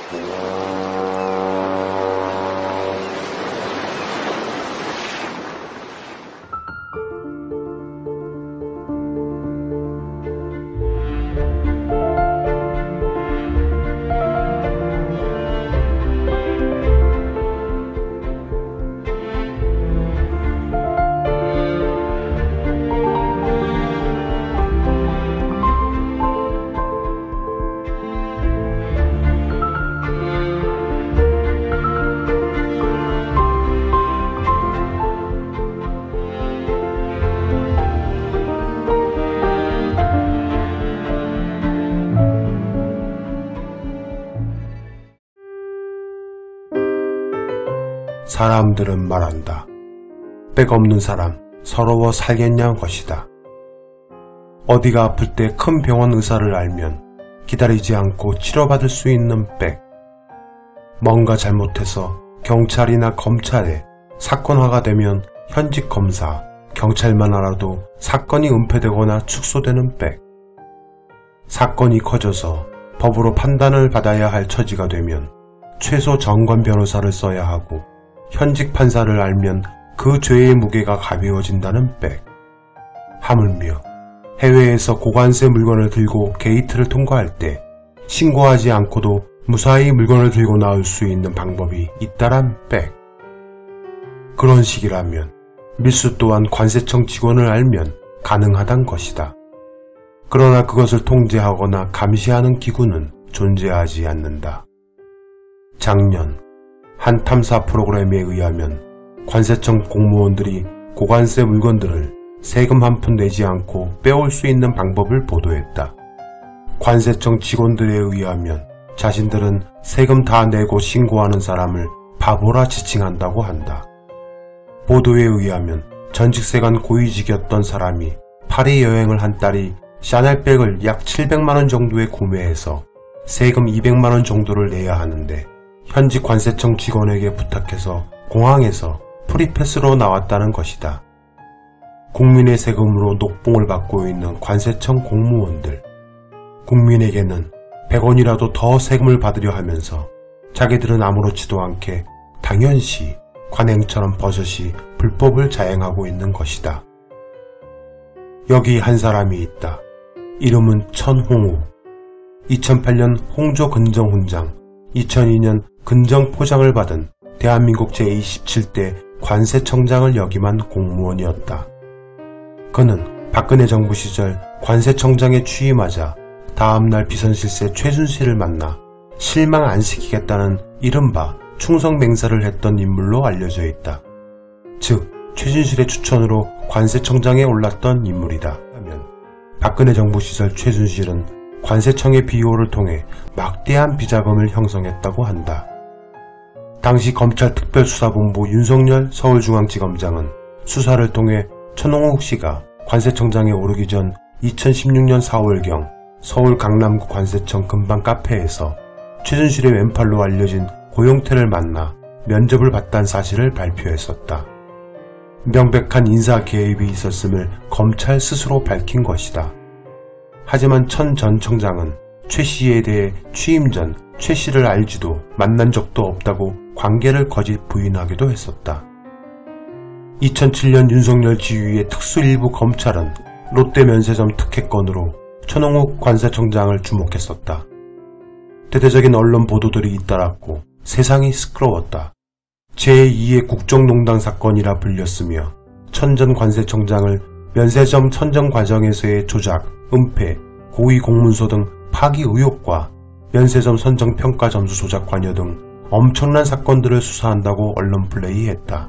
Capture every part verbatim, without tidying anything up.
사람들은 말한다. 백 없는 사람 서러워 살겠냐 것이다. 어디가 아플 때 큰 병원 의사를 알면 기다리지 않고 치료받을 수 있는 백. 뭔가 잘못해서 경찰이나 검찰에 사건화가 되면 현직 검사, 경찰만 알아도 사건이 은폐되거나 축소되는 백. 사건이 커져서 법으로 판단을 받아야 할 처지가 되면 최소 전관 변호사를 써야 하고 현직 판사를 알면 그 죄의 무게가 가벼워진다는 백. 하물며 해외에서 고관세 물건을 들고 게이트를 통과할 때 신고하지 않고도 무사히 물건을 들고 나올 수 있는 방법이 있다란 백. 그런 식이라면 밀수 또한 관세청 직원을 알면 가능하단 것이다. 그러나 그것을 통제하거나 감시하는 기구는 존재하지 않는다. 작년 한 탐사 프로그램에 의하면 관세청 공무원들이 고관세 물건들을 세금 한 푼 내지 않고 빼올 수 있는 방법을 보도했다. 관세청 직원들에 의하면 자신들은 세금 다 내고 신고하는 사람을 바보라 지칭한다고 한다. 보도에 의하면 전직세관 고위직이었던 사람이 파리 여행을 한 딸이 샤넬백을 약 칠백만 원 정도에 구매해서 세금 이백만 원 정도를 내야 하는데 현직 관세청 직원에게 부탁해서 공항에서 프리패스로 나왔다는 것이다. 국민의 세금으로 녹봉을 받고 있는 관세청 공무원들. 국민에게는 백 원이라도 더 세금을 받으려 하면서 자기들은 아무렇지도 않게 당연시 관행처럼 버젓이 불법을 자행하고 있는 것이다. 여기 한 사람이 있다. 이름은 천홍우. 이천팔 년 홍조 근정훈장, 이천이 년 근정포장을 받은 대한민국 제이십칠 대 관세청장을 역임한 공무원이었다. 그는 박근혜 정부 시절 관세청장에 취임하자 다음날 비선실세 최순실을 만나 실망 안 시키겠다는 이른바 충성맹세를 했던 인물로 알려져 있다. 즉 최순실의 추천으로 관세청장에 올랐던 인물이다. 하면 박근혜 정부 시절 최순실은 관세청의 비호를 통해 막대한 비자금을 형성했다고 한다. 당시 검찰특별수사본부 윤석열 서울중앙지검장은 수사를 통해 천홍욱 씨가 관세청장에 오르기 전 이천십육 년 사월경 서울 강남구 관세청 근방 카페에서 최순실의 왼팔로 알려진 고용태를 만나 면접을 봤다는 사실을 발표했었다. 명백한 인사 개입이 있었음을 검찰 스스로 밝힌 것이다. 하지만 천 전 청장은 최 씨에 대해 취임 전 최 씨를 알지도 만난 적도 없다고 관계를 거짓 부인하기도 했었다. 이천칠 년 윤석열 지휘의 특수일부 검찰은 롯데 면세점 특혜건으로 천홍욱 관세청장을 주목했었다. 대대적인 언론 보도들이 잇따랐고 세상이 시끄러웠다. 제이의 국정농단 사건이라 불렸으며 천 전 관세청장을 면세점 선정 과정에서의 조작, 은폐, 고의 공문서 등 파기 의혹과 면세점 선정 평가 점수 조작 관여 등 엄청난 사건들을 수사한다고 언론 플레이했다.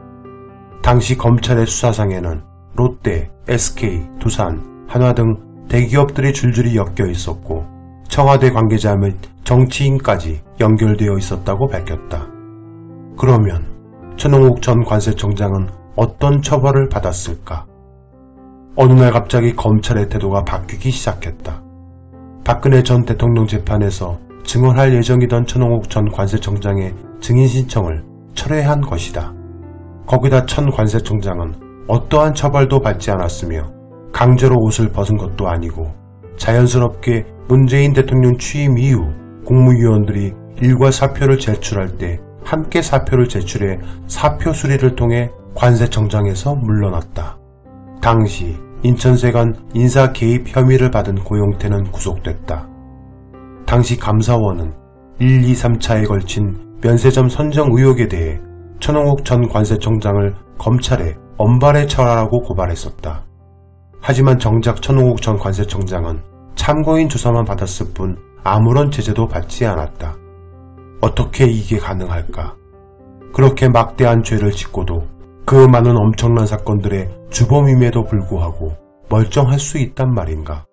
당시 검찰의 수사상에는 롯데, 에스케이, 두산, 한화 등 대기업들이 줄줄이 엮여 있었고 청와대 관계자 및 정치인까지 연결되어 있었다고 밝혔다. 그러면 천홍욱 전 관세청장은 어떤 처벌을 받았을까? 어느 날 갑자기 검찰의 태도가 바뀌기 시작했다. 박근혜 전 대통령 재판에서 증언할 예정이던 천홍욱 전 관세청장의 증인 신청을 철회한 것이다. 거기다 천 관세청장은 어떠한 처벌도 받지 않았으며 강제로 옷을 벗은 것도 아니고 자연스럽게 문재인 대통령 취임 이후 국무위원들이 일괄 사표를 제출할 때 함께 사표를 제출해 사표 수리를 통해 관세청장에서 물러났다. 당시 인천세관 인사 개입 혐의를 받은 고용태는 구속됐다. 당시 감사원은 일, 이, 삼 차에 걸친 면세점 선정 의혹에 대해 천홍욱 전 관세청장을 검찰에 엄발에 처하라고 고발했었다. 하지만 정작 천홍욱 전 관세청장은 참고인 조사만 받았을 뿐 아무런 제재도 받지 않았다. 어떻게 이게 가능할까? 그렇게 막대한 죄를 짓고도 그 많은 엄청난 사건들의 주범임에도 불구하고 멀쩡할 수 있단 말인가?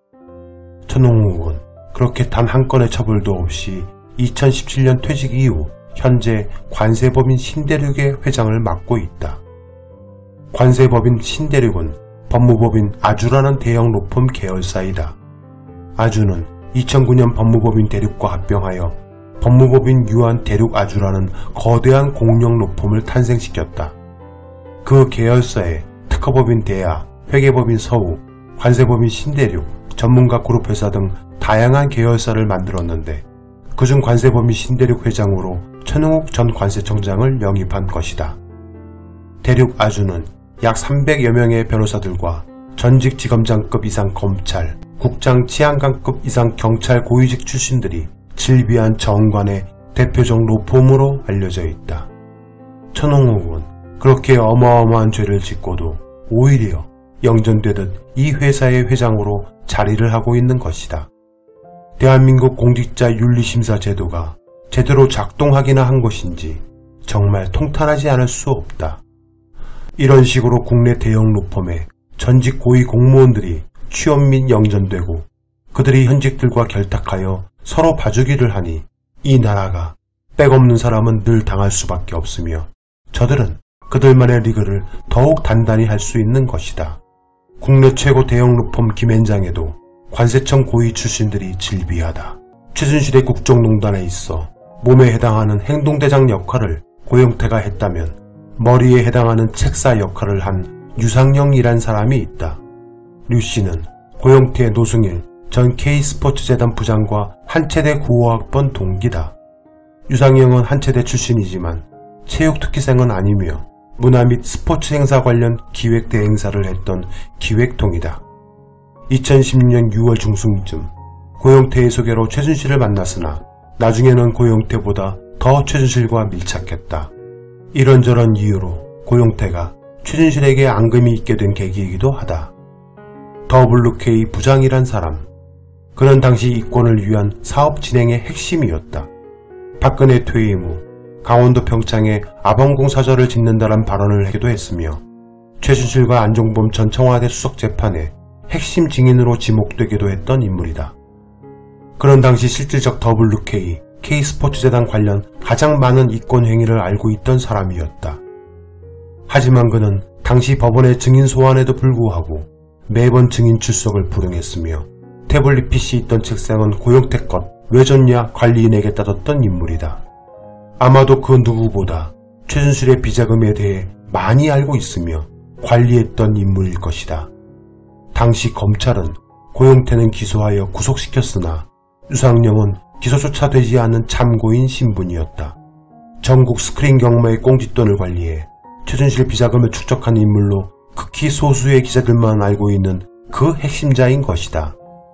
천홍욱은 그렇게 단 한 건의 처벌도 없이 이천십칠 년 퇴직 이후 현재 관세법인 신대륙의 회장을 맡고 있다. 관세법인 신대륙은 법무법인 아주라는 대형 로펌 계열사이다. 아주는 이천구 년 법무법인 대륙과 합병하여 법무법인 유한 대륙아주라는 거대한 공룡 로펌을 탄생시켰다. 그 계열사에 특허법인 대야, 회계법인 서우, 관세법인 신대륙, 전문가 그룹회사 등 다양한 계열사를 만들었는데 그중 관세법인 신대륙 회장으로 천홍욱 전 관세청장을 영입한 것이다. 대륙아주는 약 삼백여 명의 변호사들과 전직 지검장급 이상 검찰, 국장 치안관급 이상 경찰 고위직 출신들이 질비한 정관의 대표적 로펌으로 알려져 있다. 천홍욱은 그렇게 어마어마한 죄를 짓고도 오히려 영전되듯 이 회사의 회장으로 자리를 하고 있는 것이다. 대한민국 공직자 윤리심사 제도가 제대로 작동하기나 한 것인지 정말 통탄하지 않을 수 없다. 이런 식으로 국내 대형 로펌에 전직 고위 공무원들이 취업 및 영전되고 그들이 현직들과 결탁하여 서로 봐주기를 하니 이 나라가 백없는 사람은 늘 당할 수밖에 없으며 저들은 그들만의 리그를 더욱 단단히 할 수 있는 것이다. 국내 최고 대형 로펌 김앤장에도 관세청 고위 출신들이 질비하다. 최순실의 국정농단에 있어 몸에 해당하는 행동대장 역할을 고용태가 했다면 머리에 해당하는 책사 역할을 한 유상영이란 사람이 있다. 류 씨는 고용태의 노승일 전 K스포츠재단 부장과 한체대 구호학번 동기다. 유상영은 한체대 출신이지만 체육특기생은 아니며 문화 및 스포츠 행사 관련 기획 대행사를 했던 기획통이다. 이천십육 년 유월 중순쯤 고용태의 소개로 최순실을 만났으나 나중에는 고용태보다 더 최순실과 밀착했다. 이런저런 이유로 고용태가 최순실에게 앙금이 있게 된 계기이기도 하다. 더블유케이 부장이란 사람, 그는 당시 이권을 위한 사업 진행의 핵심이었다. 박근혜 퇴임 후 강원도 평창에 아범궁 사저를 짓는다는 발언을 하기도 했으며 최순실과 안종범 전 청와대 수석 재판의 핵심 증인으로 지목되기도 했던 인물이다. 그런 당시 실질적 더블유케이, K스포츠재단 관련 가장 많은 이권 행위를 알고 있던 사람이었다. 하지만 그는 당시 법원의 증인 소환에도 불구하고 매번 증인 출석을 불응했으며 태블릿 피씨 있던 책상은 고용태 것 왜 줬냐 관리인에게 따졌던 인물이다. 아마도 그 누구보다 최순실의 비자금에 대해 많이 알고 있으며 관리했던 인물일 것이다. 당시 검찰은 고용태는 기소하여 구속시켰으나 유상영은 기소조차 되지 않은 참고인 신분이었다. 전국 스크린 경마의 꽁짓돈을 관리해 최순실 비자금을 축적한 인물로 극히 소수의 기자들만 알고 있는 그 핵심자인 것이다.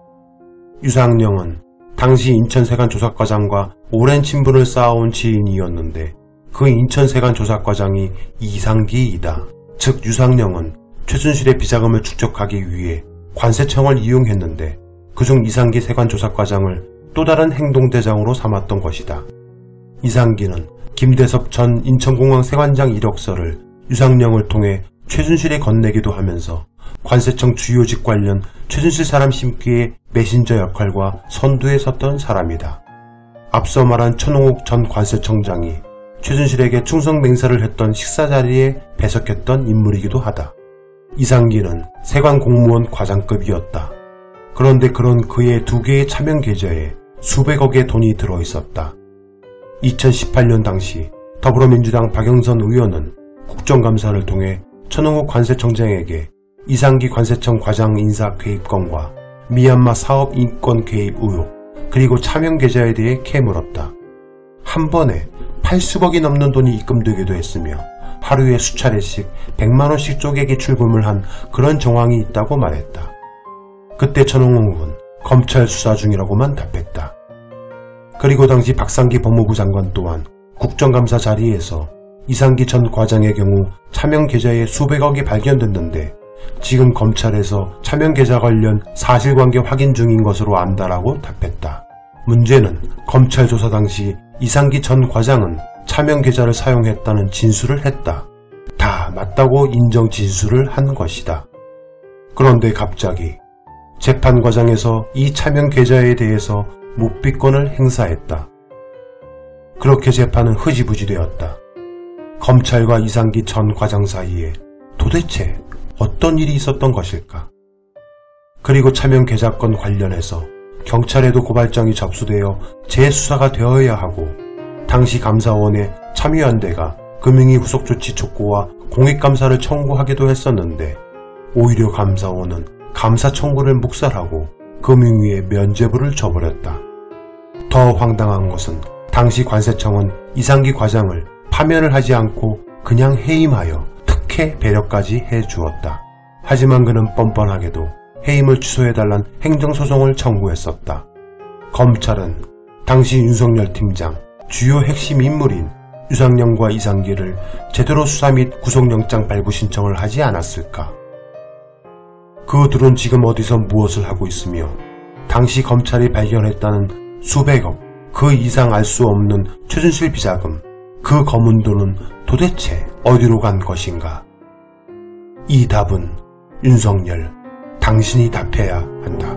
유상영은 당시 인천세관 조사과장과 오랜 친분을 쌓아온 지인이었는데 그 인천세관 조사과장이 이상기이다. 즉 유상영은 최순실의 비자금을 축적하기 위해 관세청을 이용했는데 그중 이상기 세관조사과장을 또 다른 행동대장으로 삼았던 것이다. 이상기는 김대섭 전 인천공항 세관장 이력서를 유상영을 통해 최순실에 건네기도 하면서 관세청 주요직 관련 최순실 사람 심기의 메신저 역할과 선두에 섰던 사람이다. 앞서 말한 천홍욱 전 관세청장이 최순실에게 충성 맹세를 했던 식사 자리에 배석했던 인물이기도 하다. 이상기는 세관 공무원 과장급이었다. 그런데 그런 그의 두 개의 차명 계좌에 수백억의 돈이 들어있었다. 이천십팔 년 당시 더불어민주당 박영선 의원은 국정감사를 통해 천홍욱 관세청장에게 이상기 관세청 과장 인사 개입건과 미얀마 사업 인권 개입 의혹 그리고 차명 계좌에 대해 캐물었다. 한 번에 팔십억이 넘는 돈이 입금되기도 했으며 하루에 수차례씩 백만 원씩 쪼개기 출금을 한 그런 정황이 있다고 말했다. 그때 천홍홍은 검찰 수사 중이라고만 답했다. 그리고 당시 박상기 법무부 장관 또한 국정감사 자리에서 이상기 전 과장의 경우 차명 계좌에 수백억이 발견됐는데 지금 검찰에서 차명 계좌 관련 사실관계 확인 중인 것으로 안다라고 답했다. 문제는 검찰 조사 당시 이상기 전 과장은 차명 계좌를 사용했다는 진술을 했다. 다 맞다고 인정 진술을 한 것이다. 그런데 갑자기 재판 과정에서 이 차명 계좌에 대해서 묵비권을 행사했다. 그렇게 재판은 흐지부지 되었다. 검찰과 이상기 전 과장 사이에 도대체 어떤 일이 있었던 것일까? 그리고 차명 계좌건 관련해서 경찰에도 고발장이 접수되어 재수사가 되어야 하고 당시 감사원의 참여연대가 금융위 후속조치 촉구와 공익감사를 청구하기도 했었는데 오히려 감사원은 감사 청구를 묵살하고 금융위에 면죄부를 줘버렸다. 더 황당한 것은 당시 관세청은 이상기 과장을 파면을 하지 않고 그냥 해임하여 특혜 배려까지 해주었다. 하지만 그는 뻔뻔하게도 해임을 취소해달란 행정소송을 청구했었다. 검찰은 당시 윤석열 팀장 주요 핵심 인물인 유상영과 이상기를 제대로 수사 및 구속영장 발부 신청을 하지 않았을까? 그 둘은 지금 어디서 무엇을 하고 있으며 당시 검찰이 발견했다는 수백억, 그 이상 알 수 없는 최순실 비자금, 그 검은 돈은 도대체 어디로 간 것인가? 이 답은 윤석열, 당신이 답해야 한다.